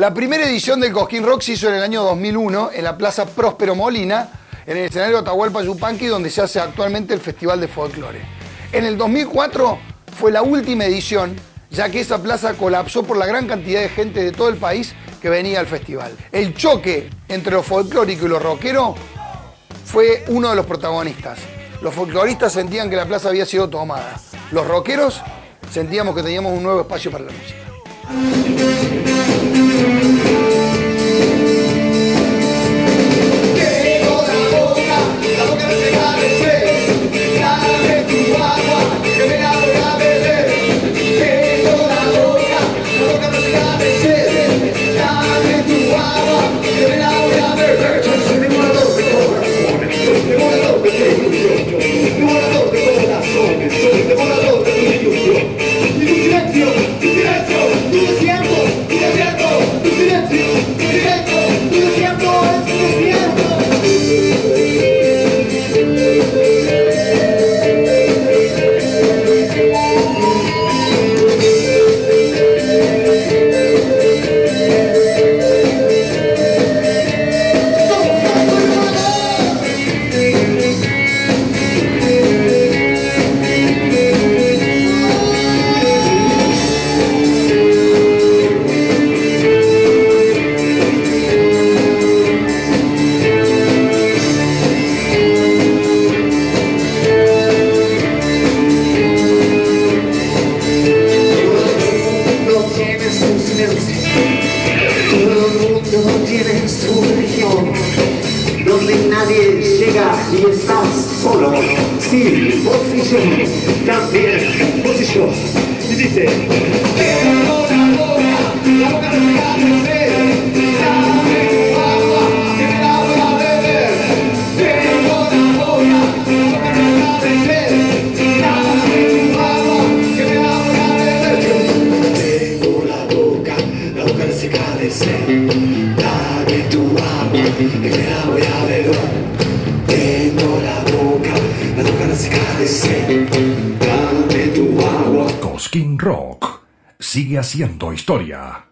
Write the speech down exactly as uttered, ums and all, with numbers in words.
La primera edición del Cosquín Rock se hizo en el año dos mil uno en la Plaza Próspero Molina, en el escenario Atahualpa Yupanqui, donde se hace actualmente el Festival de Folclore. En el dos mil cuatro fue la última edición, ya que esa plaza colapsó por la gran cantidad de gente de todo el país que venía al festival. El choque entre lo folclórico y lo rockero fue uno de los protagonistas. Los folcloristas sentían que la plaza había sido tomada. Los rockeros sentíamos que teníamos un nuevo espacio para la música. Donde nadie llega y estás solo. Sí, posición, también posición. Y dice: tengo la boca, la boca no se cae, dame tu agua, que me la voy a beber. Tengo la boca, la boca no se cae, dame tu agua, que me la voy a beber. Tengo la boca, la boca no se cae, dame tu agua, que me la voy a beber. Tengo la boca, la boca no se cae, dame tu agua. Cosquín Rock sigue haciendo historia.